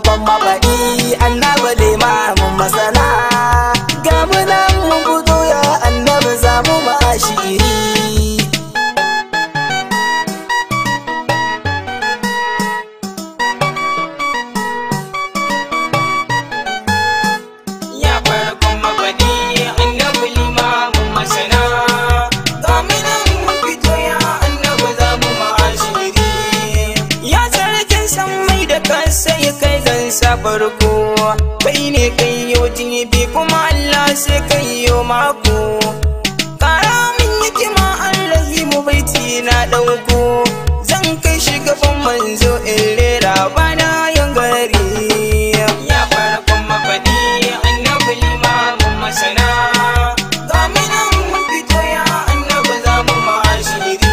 farkon mafaɗi annabi limamin masana. Ga mu nan mun fito ya annabi za mu ma'ashiri. Ya farkon mafaɗi annabi limamin masana. Ga mu nan mun fito ya annabi za mu ma'ashiri. Ya sarkin sammai da kasa ya kai gansa farko. Kai ne kai yo jibi kuma Allah sai kai yo mako. Kara min hikima Allahimu baiti na ɗauko. Zan kai shi gaban manzo in rera bana yan gari. Ya farkon mafaɗi annabi limamin masana. Ga mu nan mun fito ya annabi za mu ma'ashiri.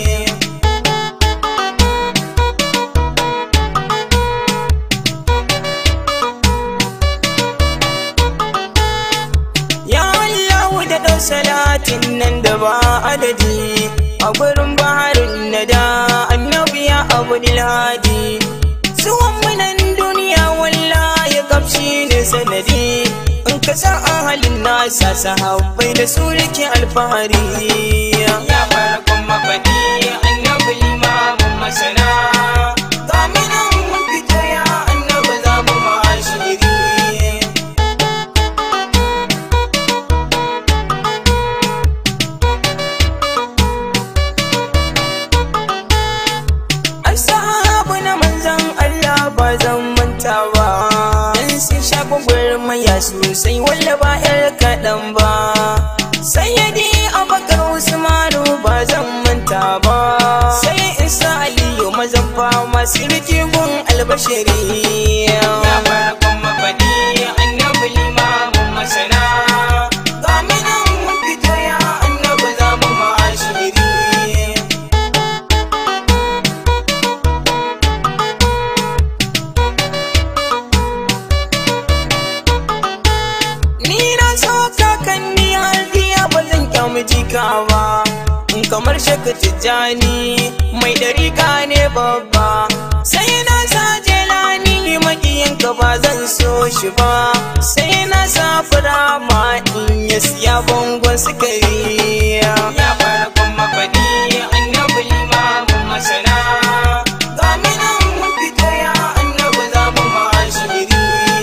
Ya Allahu da ɗau salatin nan da ba adadi a gurin baharin nada annabi ya abdul hadi. Zuwan munan duniya wallahi gabshi ne sanadi. In ka san ahalin nasa sahabbai da su rike alfahari. Ya farkon mafaɗi annabi limamin masana. Ga mu nan mun fito ya annabi za mu ma'ashiri. Ashabu na manzan Allah ba zan manta ba. Dan sun sha gwagwarmaya sosai walla ba yar kaɗan ba. Sayyidi Abubakar Usmanu ba zan manta ba. Sai Isa Aliyu mazan fama sirki gun albashari. Ya farkon mafaɗi annabi limamin masana. Ga mu nan mun fito ya annabi za mu ma'ashiri. Ni na so kakanni har diya ba zan kyamu jika ba. In kamar shaka tijjani mai dariƙa ne babba. Sai na sa jelani maƙiyanka ba zan so shi ba. Sai na sa firama in ya siya bangon sukari. Ya farkon mafaɗi annabi limamin masana. Ga mu nan mun fito ya annabi za mu ma'ashiri.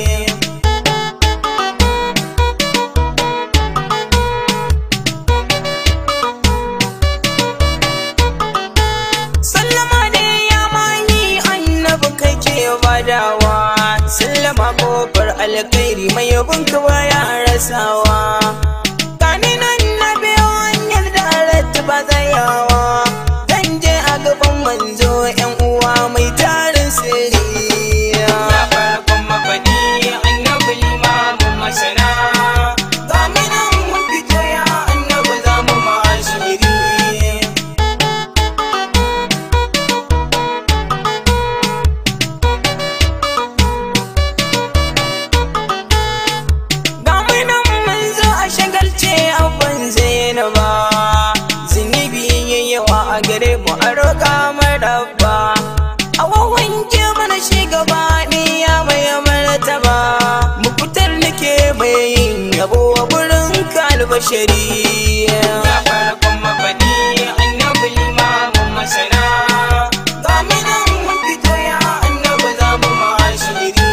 Sallama ne ya mani annabi kai ke badawa. Sallama kofar alkhairi mai yabonka baya rasawa. Gani nan na biyo hanyar da halatta ba tsayawa. Zan je a gaban manzo yan uwa mai tarin sirri. Ya farkon mafaɗi annabi limamin masana. Ga mu nan mun fito ya annabi za mu ma'ashiri. Ga mu nan mun zo a shagalce abban Zainaba. Zunubi yayi yawa a gare mu a roƙa maraba. A wawanke mana shi gaba ɗaya mai martaba. Mu fitar nake mai yin yabo a gurin kalbashari. Ya farkon mafaɗi annabi limamin masana. Ga mu nan mun fito ya annabi za mu ma'ashiri.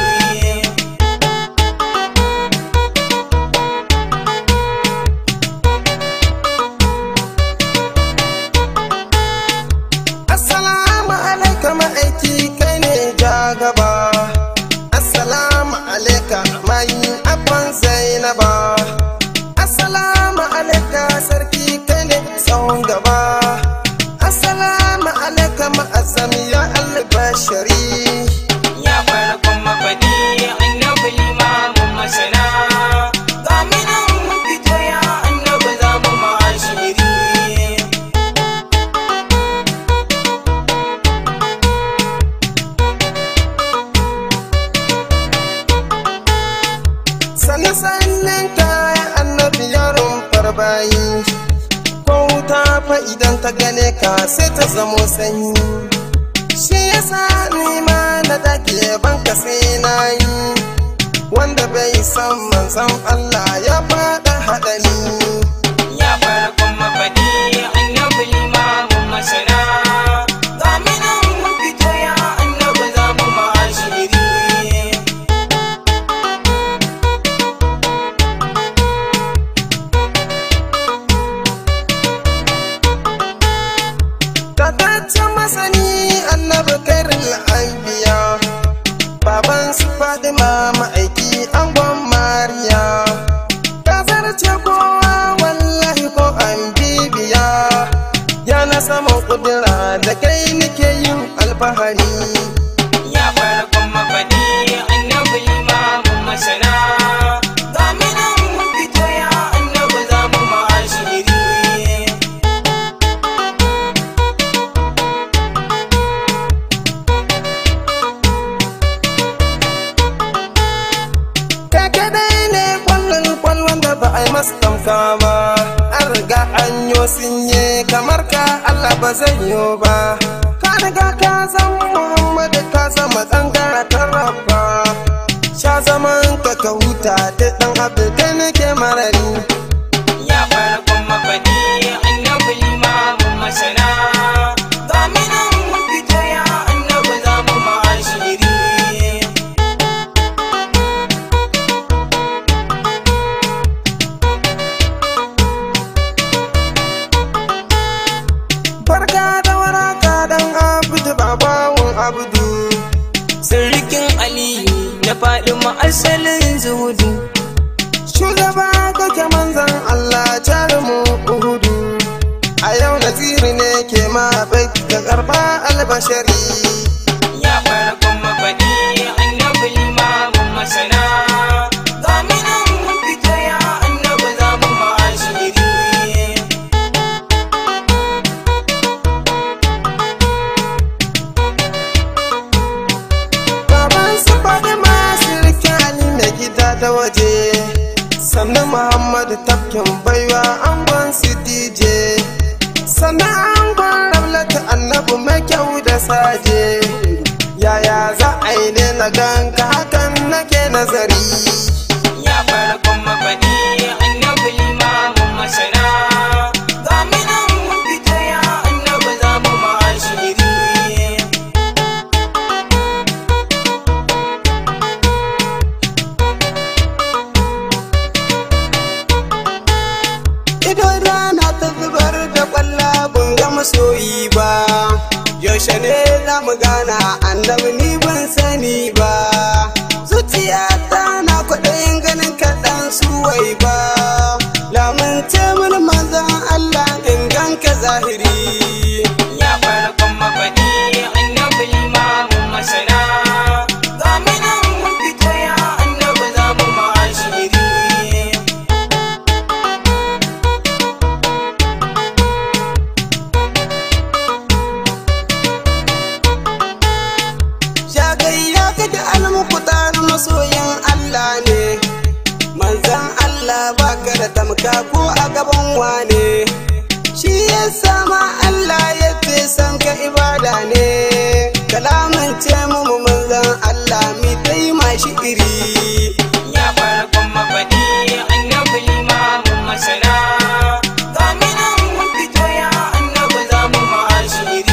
Assalamu alaikum ma'aiki kai ne ja gaba. Assalamu alaika mai abban Zainaba. Assalamu alaika sarki kai ne tsawon gaba. Assalamu alaika ma'azam ya albashari. Ya farkon mafaɗi annabi limamin masana. Ga mu nan mun fito ya annabi za mu ma'ashiri. Sannan kaya annabi yaron farbayi. Ko wuta fa idan ta gane ka sai ta zamo sanyi. shi yasa ni ma na dake banka sai na yi. Wanda bai san manzon Allah ya faɗa haɗari. Ya farkon mafaɗi annabi limamin masana, ga mu nan mun fito ya annabi za mu ma'ashiri. Tataccen masani annabi kairul anbiya, baban su Fatima ma'aiki angon Mariya. Ka zarce kowa wallahi ko an bibiya, ya na saman kudura da kai nake yin alfahari. Ya farkon mafaɗi annabi limamin masana, ga mu nan mun fito ya annabi za mu ma'ashiri. Kai kadai ne kwallon da ba a yi masa tamka ba, an riga an yo sinye kamar ka Allah ba zai yo ba. Ka riga ka zama Muhammadu ka zama tsangara ta rabba, sha zaman ka huta da ɗan abu kai nake marari. Ya farkon mafaɗi annabi limamin masana, ga mu nan mun fito ya annabi za mu ma'ashiri. Barka da waraka dan abudu babawan abudu, Sirrikin Aliyu na faɗi ma'asalin zuhudu. shugaba kake manzan Allah jarumu uhudu. A yau naziri ne ke ma bai ka karba albashari. Ya farkon mafaɗi annabi limamin masana, ga mu nan mun fito ya annabi za mu ma'ashiri. Baban su Fatima sirkin Ali mai gida da waje, sannan Muhammadu tafkin baiwa angon su DJ, sannan angon Ramlatu annabi mai kyau da saje. Yaya za a yi ne na ganka hakan nake nazari. Ya farkon mafaɗi annabi limamin masana, ga mu nan mun fito ya annabi za mu ma'ashiri. Ido rana ta zubar da kwalla ban ga masoyi ba, yaushe ne za mu gana annabi ni ban sani ba. Zuciyata na kwaɗayin ganin kaɗan suwai ba, lamunce mun manzon Allah in ganka zahiri. Ya farkon mafaɗi annabi limamin masana, ga mu nan mun fito ya annabi za mu ma'ashiri. Shagayya kake almukutar masoyin Allah ne, manzon Allah baka da tamka ko a gaban wane. Shi ya sama Allah ya fi san ka ibada ne, kalamin ce mu manzon Allah mi tai mashi iri. Ya farkon mafaɗi annabi limamin masana, ga mu nan mun fito ya annabi za mu ma'ashiri.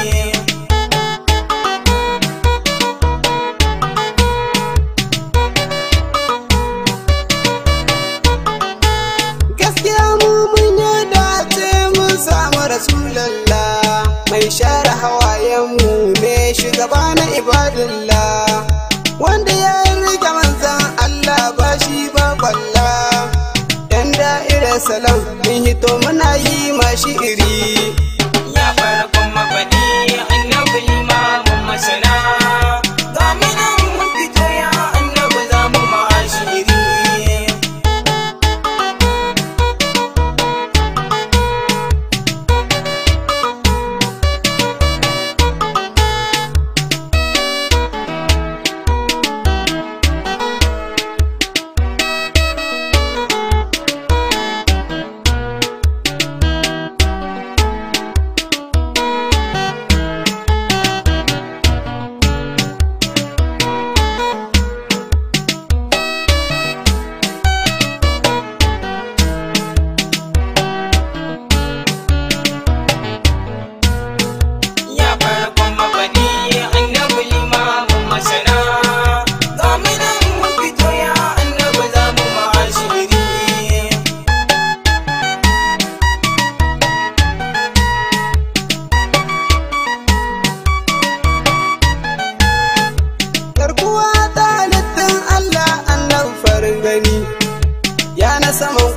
Gaskiya mu mun yi dace mun samu Rasulallah, mai share hawayenmu ne shugaba na ibadullah, wanda ya rike manzan Allah ba shi ba kwalla. Yan da'irar salam mun hito muna yi mashi iri. Ya farkon mafaɗi annabi limamin masana, ga mu nan mun fito ya annabi za mu ma'ashiri.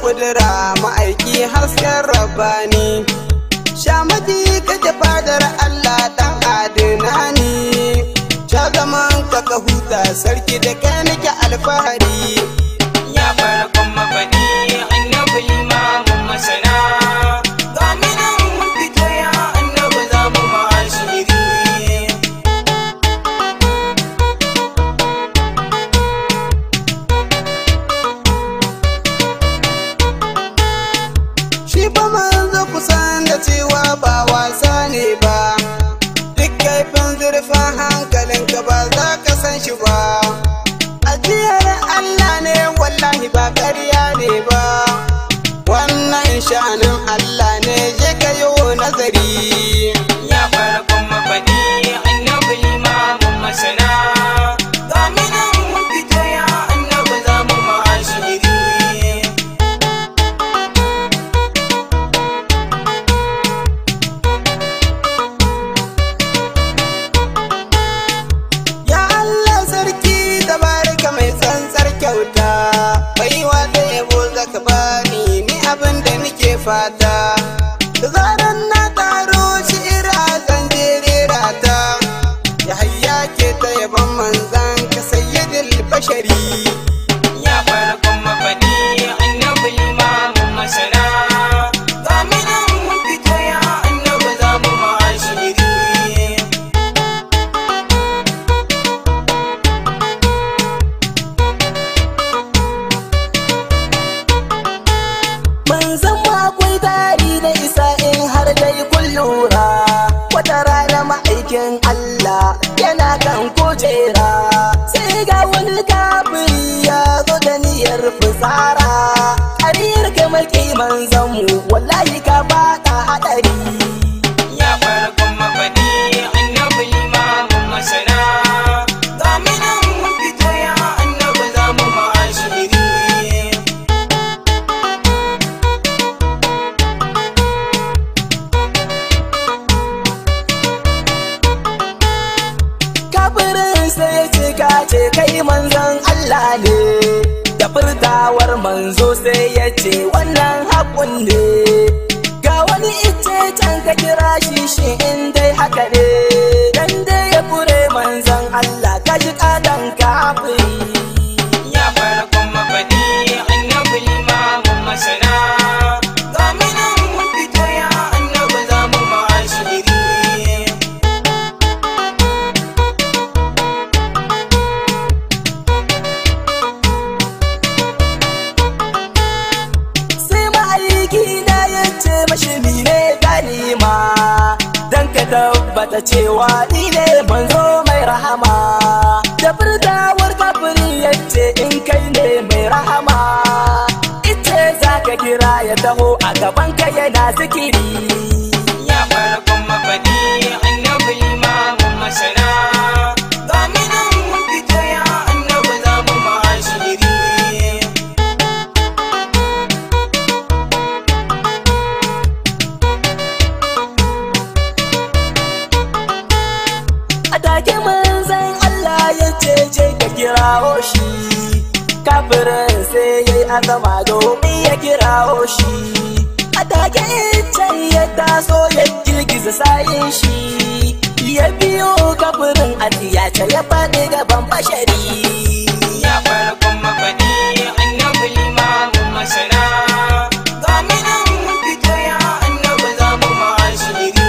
kudura ma'aiki hasken rabbani. Shamaki kake fadar Allah dan adinani. Sha zaman ka huta sarki da kai nake alfahari. Ya farkon mabani annabi limamin masana. Ga mu nan mun fito ya annabi za mu ma'ashiri. Shi fa manzo kusan da cewa ba wasa ne ba. Duk kaifin zurfin hankalinka ba za ka san shi ba. Ajiyar Allah ne wallahi ba ƙarya ne ba. Wannan sha'anin Allah ne je ka yi nazari. Ya farkon mabani annabi limamin masana. Ga mu nan mun fito ya annabi za mu ma'ashiri. Ya Allah sarki tabaraka mai tsantsar kyauta. Baiwa da yabo zaka bani ni abin da nake fata. Da zaran na taro shi'ira zan je rera ta. Ya hayya ke ta yaban manzan ka sayyidil bashari. Ya farkon mabani annabi limamin masana. Ga mu nan mun fito ya annabi za mu ma'ashiri. Manzan mu akwai tari da isa in har dai kun lura. Wata rana ma'aikin Allah yana kan kujera. Sai ga wani kafiri ya zo da niyyar fitsara. Ƙaryar kamar manzan mu wallahi ka faɗa haɗari. Ya farkon mabani annabi limamin masana. Ga mu nan mun fito ya annabi za mu ma'ashiri. Kafirin sai ya ce ka ce kai manzon Allah ne. Da furtawar manzo sai ya ce wannan haƙun ne. Ga wani ice can ka kira shi in dai haka ne. Dan dai ya kure manzon Allah ka ji ƙadan kafiri. Ya farkon mabani annabi limamin masana. Ga mu nan mun fito ya annabi za mu ma'ashiri. Sai ma'aiki na ya ce mashi mine ganima. Dan ka tabbata cewa ni ne manzo mai rahama. Da furtawar kafiri ya ce in kai ne mai rahama. Ice za ka kira ya taho a gaban ka yana zikiri. Ya farkon mabani annabi limamin masana. Ga mu nan mun fito ya annabi za mu ma'ashiri. A take manzan Allah ya ce je ka kirawo shi. Kafirin sai ya yi azama domin ya kirawo shi. A take can ya taso ya girgiza sayin shi. Ya biyo kafirin a tiyace ya faɗi gaban bashari. Ya farkon mabani annabi limamin masana. Ga mu nan mun fito ya annabi za mu ma'ashiri.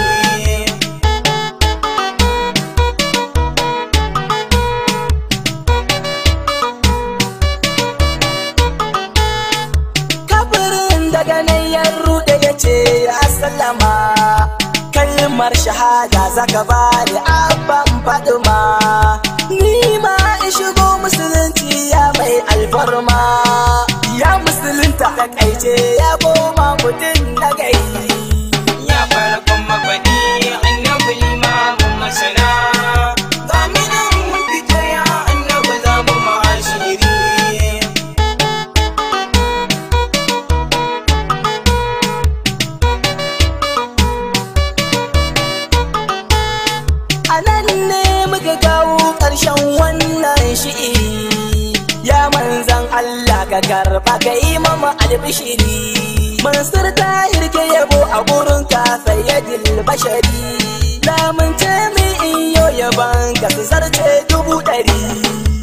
Kafirin daga nan ya ruɗe ya ce ya sallama. Kalmar shahada zaka bani abban Faduma. Ni ma in shigo musulunci ya mai alfarma. Ya musulunta takaice ya koma mutum na gari. Ya farkon mabani annabi limamin masana. Ga mu nan mun fito ya annabi za mu ma'ashiri. A nan ne muka kawo ƙarshen wannan shi'iri. Ya manzan Allah ka karba ka yi mama albishiri. Mansur Tahir ke yabo a gurin ka sayyidil bashari. Lamunce mi in yo yaban ka su zarce 100.